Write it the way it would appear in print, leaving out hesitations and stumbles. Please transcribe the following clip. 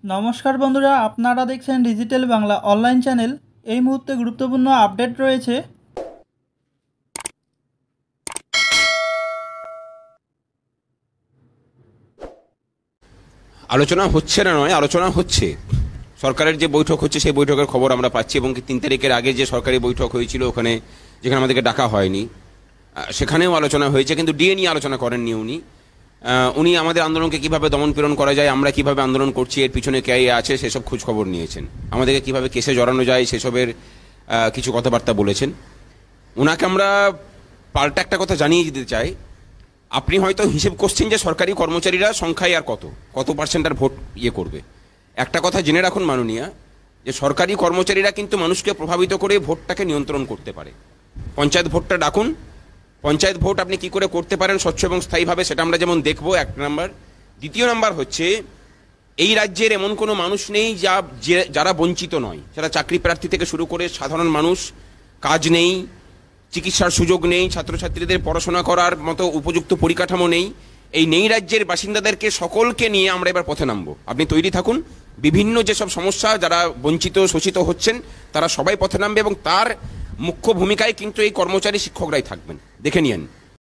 নমস্কার বন্ধুরা, আপনারা দেখছেন ডিজিটাল বাংলা অনলাইন চ্যানেল। এই মুহূর্তে গুরুত্বপূর্ণ আপডেট রয়েছে। আলোচনা হচ্ছে না নয়, আলোচনা হচ্ছে। সরকারের যে বৈঠক হচ্ছে সেই বৈঠকের খবর আমরা পাচ্ছি, এবং 3 তারিখের আগে যে সরকারি বৈঠক হয়েছিল ওখানে, যেখানে আমাদেরকে ডাকা হয়নি, সেখানেও আলোচনা হয়েছে, কিন্তু ডিএ নিয়ে আলোচনা করেননি উনি। উনি আমাদের আন্দোলনকে কিভাবে দমন পীড়ন করা যায়, আমরা কিভাবে আন্দোলন করছি, এর পিছনে কে আছে সেসব খোঁজ খবর নিয়েছেন। আমাদেরকে কিভাবে কেসে জড়ানো যায় সেসবের কিছু কথাবার্তা বলেছেন। ওনাকে আমরা পাল্টা একটা কথা জানিয়ে দিতে চাই। আপনি হয়তো হিসেব করছেন যে সরকারি কর্মচারীরা সংখ্যায় আর কত পার্সেন্ট আর ভোট করবে। একটা কথা জেনে রাখুন মাননীয়া, যে সরকারি কর্মচারীরা কিন্তু মানুষকে প্রভাবিত করে ভোটটাকে নিয়ন্ত্রণ করতে পারে। পঞ্চায়েত ভোটটা ডাকুন, পঞ্চায়েত ভোট আপনি কি করে করতে পারেন স্বচ্ছ এবং স্থায়ীভাবে, সেটা আমরা যেমন দেখবো, এক নাম্বার। দ্বিতীয় নাম্বার হচ্ছে, এই রাজ্যের এমন কোনো মানুষ নেই যারা বঞ্চিত নয়। যারা চাকরি প্রার্থী থেকে শুরু করে সাধারণ মানুষ, কাজ নেই, চিকিৎসার সুযোগ নেই, ছাত্রছাত্রীদের পড়াশোনা করার মতো উপযুক্ত পরিকাঠামো নেই। এই নেই রাজ্যের বাসিন্দাদেরকে সকলকে নিয়ে আমরা এবার পথে নামবো। আপনি তৈরি থাকুন। বিভিন্ন যেসব সমস্যা, যারা বঞ্চিত শোষিত হচ্ছেন তারা সবাই পথে নামবে, এবং তার মুখ্য ভূমিকায় কিন্তু এই কর্মচারী শিক্ষকরাই থাকবেন। দেখে নিয়েন।